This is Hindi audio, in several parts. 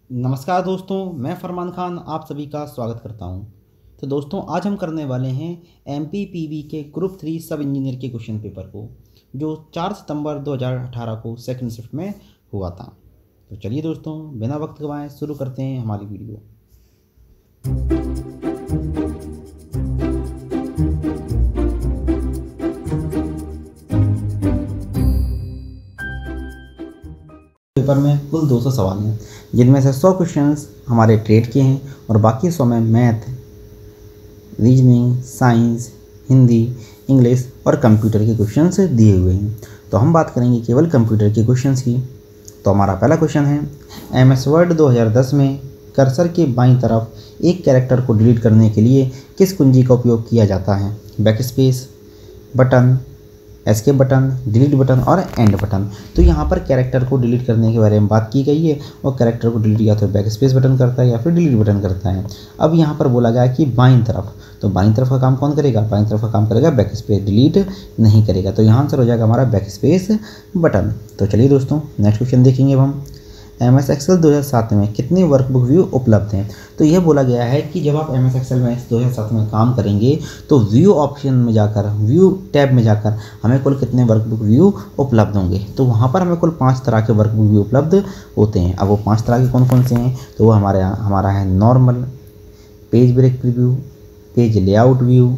नमस्कार दोस्तों, मैं फरमान खान आप सभी का स्वागत करता हूं। तो दोस्तों, आज हम करने वाले हैं एमपीपीवी के ग्रुप 3 सब इंजीनियर के क्वेश्चन पेपर को, जो 4 सितंबर 2018 को सेकंड शिफ्ट में हुआ था। तो चलिए दोस्तों, बिना वक्त गवाए शुरू करते हैं हमारी वीडियो। पेपर में कुल 200 सवाल हैं, जिनमें से 100 क्वेश्चंस हमारे ट्रेड के हैं और बाकी 100 में math, reasoning, science, Hindi, English और कंप्यूटर के क्वेश्चंस दिए हुए हैं। तो हम बात करेंगे केवल कंप्यूटर के क्वेश्चंस की। तो हमारा पहला क्वेश्चन है, एमएस वर्ड 2010 में कर्सर के बाईं तरफ एक कैरेक्टर को डिलीट करने के लिए किस कुंजी का उपयोग किया जाता है? Backspace button, escape button, delete button और एंड बटन। तो यहाँ पर कैरेक्टर को डिलीट करने के बारे में बात की गई है और कैरेक्टर को डिलीट या तो बैकस्पेस बटन करता है या फिर डिलीट बटन करता है। अब यहाँ पर बोला गया कि बाईं तरफ, तो बाईं तरफ का काम कौन करेगा? बाईं तरफ का काम करेगा बैकस्पेस, डिलीट नहीं करेगा। तो यहाँ आंसर हो जाएगा हमारा बैकस्पेस बटन। तो चलिए दोस्तों, नेक्स्ट क्वेश्चन देखेंगे अब हम। एमएस एक्सेल 2007 में कितने वर्कबुक व्यू उपलब्ध हैं? तो यह बोला गया है कि जब आप एमएस एक्सेल में 2007 में काम करेंगे तो व्यू ऑप्शन में जाकर, व्यू टैब में जाकर हमें कुल कितने वर्कबुक व्यू उपलब्ध होंगे? तो वहाँ पर हमें कुल 5 तरह के वर्कबुक व्यू उपलब्ध होते हैं। अब वो 5 तरह के कौन कौन से हैं? तो वो हमारा है normal, page break preview, page layout view,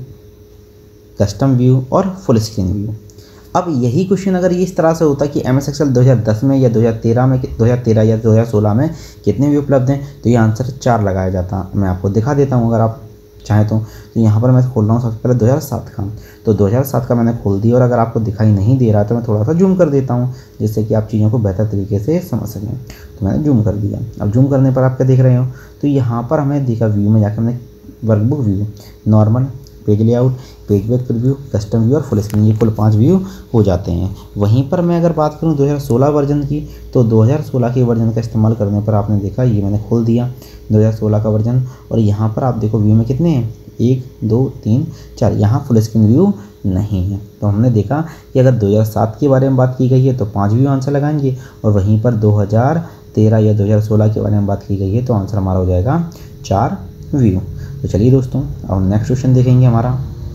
custom view और फुल स्क्रीन व्यू। अब यही क्वेश्चन अगर ये इस तरह से होता कि एमएस एक्सेल 2010 में या 2013 या 2016 में कितने व्यू उपलब्ध हैं, तो ये आंसर 4 लगाया जाता। मैं आपको दिखा देता हूँ अगर आप चाहें तो यहाँ पर मैं खोल रहा हूँ सबसे पहले 2007 का। तो 2007 का मैंने खोल दिया और अगर आपको दिखाई नहीं दे रहा है तो मैं थोड़ा सा जूम कर देता हूँ, जिससे कि आप चीज़ों को बेहतर तरीके से समझ सकें। तो मैंने जूम कर दिया। अब जूम करने पर आप क्या देख रहे हो? तो यहाँ पर हमें देखा व्यू में जाकर हमने workbook view, normal, page layout, page break preview, custom view और फुल स्क्रीन, ये कुल 5 व्यू हो जाते हैं। वहीं पर मैं अगर बात करूं 2016 वर्जन की, तो 2016 के वर्जन का इस्तेमाल करने पर आपने देखा, ये मैंने खोल दिया 2016 का वर्जन और यहाँ पर आप देखो व्यू में कितने हैं? 1 2 3 4। यहाँ फुल स्क्रीन व्यू नहीं है। तो हमने देखा कि अगर 2007 के बारे में बात की गई है तो 5 व्यू आंसर लगाएंगे और वहीं पर 2013 या 2016 के बारे में बात की गई है तो आंसर हमारा हो जाएगा 4 व्यू। तो चलिए दोस्तों, अब नेक्स्ट क्वेश्चन देखेंगे हमारा।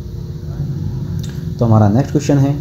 तो हमारा नेक्स्ट क्वेश्चन है,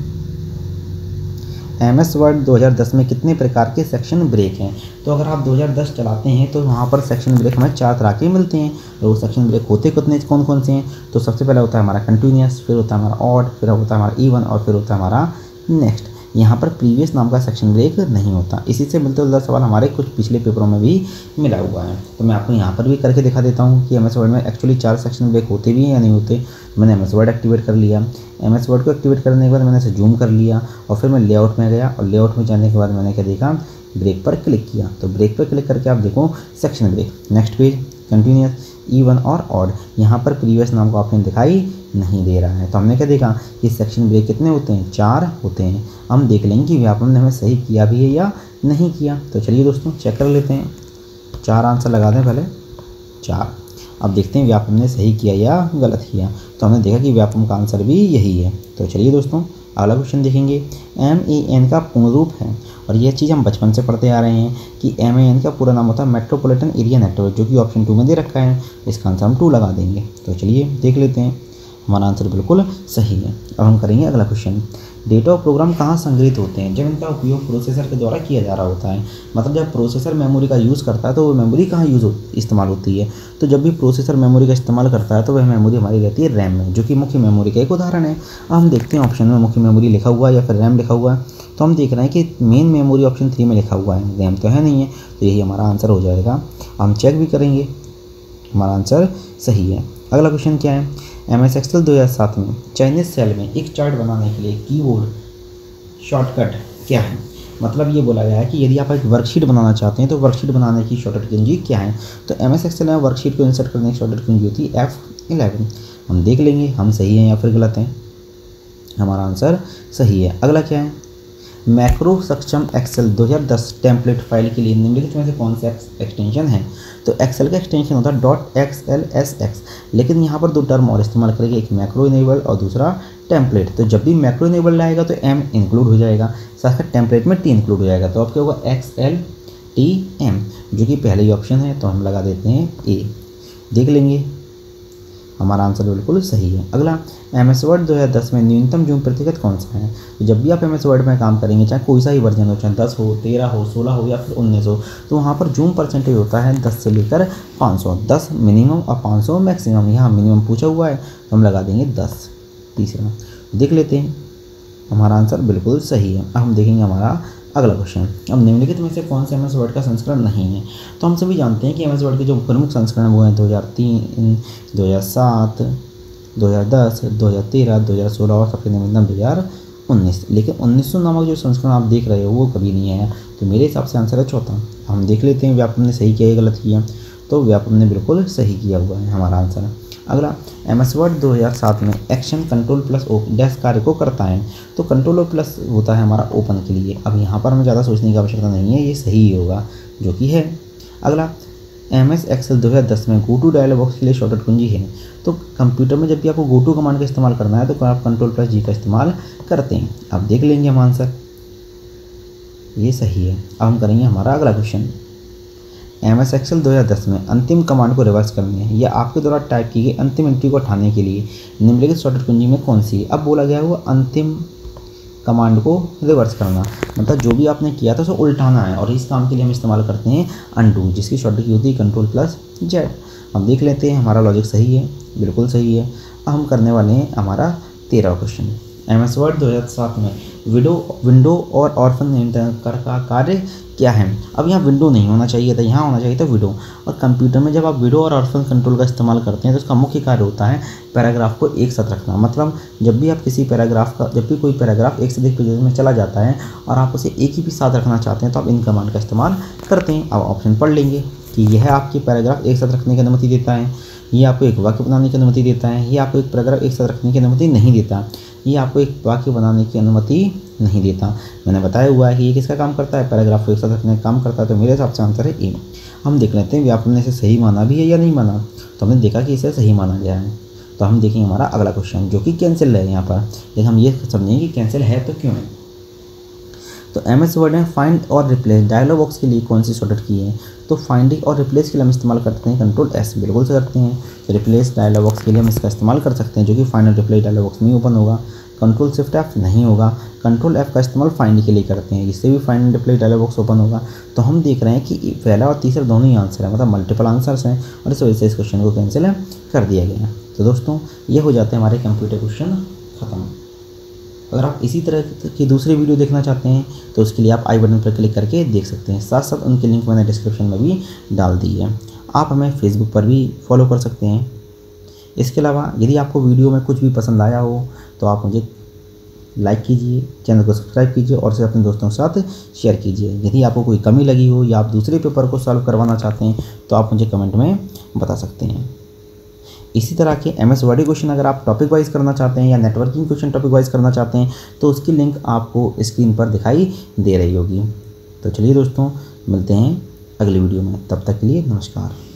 एमएस वर्ड 2010 में कितने प्रकार के सेक्शन ब्रेक हैं? तो अगर आप 2010 चलाते हैं तो वहाँ पर सेक्शन ब्रेक हमें 4 तरह के मिलते हैं। और वो सेक्शन ब्रेक होते कितने, कौन कौन से हैं? तो सबसे पहले होता है हमारा कंटिन्यूस, फिर होता है हमारा ऑड, फिर होता है हमारा इवन और फिर होता है हमारा नेक्स्ट। यहाँ पर प्रीवियस नाम का सेक्शन ब्रेक नहीं होता। इसी से मिलते जुलता सवाल हमारे कुछ पिछले पेपरों में भी मिला हुआ है। तो मैं आपको यहाँ पर भी करके दिखा देता हूँ कि एमएस वर्ड में एक्चुअली 4 सेक्शन ब्रेक होते भी हैं या नहीं होते। मैंने एमएस वर्ड एक्टिवेट कर लिया। एमएस वर्ड को एक्टिवेट करने के बाद मैंने इसे जूम कर लिया और फिर मैं लेआउट में गया और लेआउट में जाने के बाद मैंने क्या देखा, ब्रेक पर क्लिक किया। तो ब्रेक पर क्लिक करके आप देखो section break, next page, continuous, even और ऑड। यहाँ पर प्रीवियस नाम का ऑप्शन दिखाई नहीं दे रहा है। तो हमने क्या देखा कि सेक्शन ब्रेक कितने होते हैं? 4 होते हैं। हम देख लेंगे कि व्यापम ने हमें सही किया भी है या नहीं किया। तो चलिए दोस्तों, चेक कर लेते हैं। 4 आंसर लगा दें पहले, 4। अब देखते हैं व्यापम ने सही किया या गलत किया। तो हमने देखा कि व्यापम का आंसर भी यही है। तो चलिए दोस्तों, अगला क्वेश्चन देखेंगे। MEN का पूर्ण रूप है, और यह चीज़ हम बचपन से पढ़ते आ रहे हैं कि MEN का पूरा नाम होता है मेट्रोपॉलिटन एरिया नेटवर्क, जो कि ऑप्शन 2 में दे रखा है। इसका आंसर हम 2 लगा देंगे। तो चलिए देख लेते हैं, हमारा आंसर बिल्कुल सही है। अब हम करेंगे अगला क्वेश्चन। डेटा और प्रोग्राम कहाँ संग्रहित होते हैं? जब इनका उपयोग प्रोसेसर के द्वारा किया जा रहा होता है, मतलब जब प्रोसेसर मेमोरी का यूज़ करता है तो वो मेमोरी कहाँ इस्तेमाल होती है? तो जब भी प्रोसेसर मेमोरी का इस्तेमाल करता है तो वह मेमोरी हमारी रहती है रैम में, जो कि मुख्य मेमोरी का एक उदाहरण है। अब हम देखते हैं ऑप्शन में मुख्य मेमोरी लिखा हुआ है या फिर रैम लिखा हुआ है। तो हम देख रहे हैं कि मेन मेमोरी ऑप्शन 3 में लिखा हुआ है, रैम तो है नहीं है। तो यही हमारा आंसर हो जाएगा। हम चेक भी करेंगे, हमारा आंसर सही है। अगला क्वेश्चन क्या है? एमएस एक्सेल 2007 में चाइनीज सेल में एक चार्ट बनाने के लिए कीबोर्ड शॉर्टकट क्या है? मतलब ये बोला गया है कि यदि आप एक वर्कशीट बनाना चाहते हैं तो वर्कशीट बनाने की शॉर्टकट कुंजी क्या है? तो एमएस एक्सेल में वर्कशीट को इंसर्ट करने की शॉर्टकट कुंजी होती है F11। हम देख लेंगे हम सही हैं या फिर गलत हैं। हमारा आंसर सही है। अगला क्या है? मैक्रो सक्षम एक्सेल 2010 टेम्पलेट फाइल के लिए निम्नलिखित में से कौन सा एक्सटेंशन है? तो एक्सेल का एक्सटेंशन होता है .xlsx, लेकिन यहाँ पर 2 टर्म और इस्तेमाल करेंगे, एक मैक्रो इनेबल्ड और दूसरा टेम्पलेट। तो जब भी मैक्रो इनेबल्ड आएगा तो M इंक्लूड हो जाएगा, साथ ही टेम्पलेट में T इंक्लूड हो जाएगा। तो अब क्या होगा? XL TM, जो कि पहले ही ऑप्शन है, तो हम लगा देते हैं A। देख लेंगे हमारा आंसर बिल्कुल सही है। अगला, MS वर्ड 2010 में न्यूनतम जूम प्रतिशत कौन सा है? तो जब भी आप MS वर्ड में काम करेंगे, चाहे कोई सा ही वर्जन हो, चाहे 10 हो, 13 हो, 16 हो या फिर 19 हो, तो वहाँ पर जूम परसेंटेज होता है 10 से लेकर 500। 10 मिनिमम और 500 मैक्सिमम। यहाँ मिनिमम पूछा हुआ है तो हम लगा देंगे 10। तीसरा देख लेते हैं, हमारा आंसर बिल्कुल सही है। अब हम देखेंगे हमारा अगला क्वेश्चन। अब निम्नलिखित में से कौन से MS वर्ड का संस्करण नहीं है? तो हम सभी जानते हैं कि MS वर्ड के जो प्रमुख संस्करण वो हैं 2003, 2007, 2010, 2013, 2016 और सबसे नवीनतम 2019। लेकिन 1900 नामक जो संस्करण आप देख रहे हो वो कभी नहीं आया, तो मेरे हिसाब से आंसर है चौथा। हम देख लेते हैं व्यापम ने सही किया या गलत किया। तो व्यापम ने बिल्कुल सही किया हुआ है हमारा आंसर। अगला, MS वर्ड 2007 में एक्शन कंट्रोल प्लस डैश कार्य को करता है। तो कंट्रोल और प्लस होता है हमारा ओपन के लिए। अब यहाँ पर हमें ज़्यादा सोचने की आवश्यकता नहीं है, ये सही ही होगा, जो कि है। अगला, MS एक्सेल 2010 में गो टू डायलॉग बॉक्स के लिए शॉर्टकट कुंजी है। तो कंप्यूटर में जब भी आपको गो टू कमांड का इस्तेमाल करना है तो आप कंट्रोल प्लस G का इस्तेमाल करते हैं। अब देख लेंगे हम आंसर, ये सही है। अब हम करेंगे हमारा अगला क्वेश्चन। MS एक्सेल 2010 में अंतिम कमांड को रिवर्स करने है या आपके द्वारा टाइप की गई अंतिम एंट्री को हटाने के लिए निम्नलिखित शॉर्टकट कुंजी में कौन सी है? अब बोला गया है वो अंतिम कमांड को रिवर्स करना, मतलब जो भी आपने किया था उसे उल्टाना है, और इस काम के लिए हम इस्तेमाल करते हैं अनडू, जिसकी शॉर्टकट की होती है कंट्रोल प्लस Z। हम देख लेते हैं हमारा लॉजिक सही है, बिल्कुल सही है। अब हम करने वाले हैं हमारा 13वां क्वेश्चन। MS वर्ड 2007 में विंडो और ऑर्फन नियंत्रण का कार्य क्या है? अब यहाँ विंडो नहीं होना चाहिए था, यहाँ होना चाहिए था विडो। और कंप्यूटर में जब आप विडो और ऑर्फन कंट्रोल का इस्तेमाल करते हैं तो उसका मुख्य कार्य होता है पैराग्राफ को एक साथ रखना। मतलब जब भी आप किसी पैराग्राफ का, जब भी कोई पैराग्राफ एक से अधिक पेजेस में चला जाता है और आप उसे एक ही भी साथ रखना चाहते हैं तो आप इन कमांड का इस्तेमाल करते हैं। अब ऑप्शन पढ़ लेंगे कि यह आपकी पैराग्राफ एक साथ रखने की अनुमति देता है, ये आपको एक वाक्य बनाने की अनुमति देता है, ये आपको एक पैराग्राफ एक साथ रखने की अनुमति नहीं देता, ये आपको एक वाक्य बनाने की अनुमति नहीं देता। मैंने बताया हुआ है कि ये किसका काम करता है? पैराग्राफ को एक साथ रखने का काम करता है। तो मेरे हिसाब से आंसर है ए। हम देख लेते हैं व्यापम ने इसे सही माना भी है या नहीं माना। तो हमने देखा कि इसे सही माना गया है। तो हम देखेंगे हमारा अगला क्वेश्चन, जो कि कैंसिल है यहाँ पर। लेकिन हम ये समझेंगे कि कैंसिल है तो क्यों है। तो MS वर्ड में फाइंड और रिप्लेस डायलॉग बॉक्स के लिए कौन सी शॉर्टकट की है? तो फाइंडिंग और रिप्लेस के लिए हम इस्तेमाल करते हैं कंट्रोल S, बिल्कुल से करते हैं। तो रिप्लेस डायलॉग बॉक्स के लिए हम इसका इस्तेमाल कर सकते हैं, जो कि फाइंड और रिप्लेस डायलॉग बॉक्स नहीं ओपन होगा। कंट्रोल शिफ्ट F नहीं होगा। कंट्रोल F का इस्तेमाल फाइंड के लिए करते हैं, जिससे भी find and replace dialog box open होगा। तो हम देख रहे हैं कि पहला और तीसरा दोनों ही आंसर है, मतलब मल्टीपल आंसर्स हैं, और इस वजह से इस क्वेश्चन को कैंसिल कर दिया गया है। तो दोस्तों ये हो जाते हैं हमारे कंप्यूटर क्वेश्चन ख़त्म। अगर आप इसी तरह की दूसरी वीडियो देखना चाहते हैं तो उसके लिए आप आई बटन पर क्लिक करके देख सकते हैं। साथ साथ उनकी लिंक मैंने डिस्क्रिप्शन में भी डाल दी है। आप हमें फेसबुक पर भी फॉलो कर सकते हैं। इसके अलावा यदि आपको वीडियो में कुछ भी पसंद आया हो तो आप मुझे लाइक कीजिए, चैनल को सब्सक्राइब कीजिए और इसे अपने दोस्तों के साथ शेयर कीजिए। यदि आपको कोई कमी लगी हो या आप दूसरे पेपर को सॉल्व करवाना चाहते हैं तो आप मुझे कमेंट में बता सकते हैं। इसी तरह के MS वर्ड क्वेश्चन अगर आप टॉपिक वाइज करना चाहते हैं या नेटवर्किंग क्वेश्चन टॉपिक वाइज करना चाहते हैं तो उसकी लिंक आपको स्क्रीन पर दिखाई दे रही होगी। तो चलिए दोस्तों, मिलते हैं अगली वीडियो में, तब तक के लिए नमस्कार।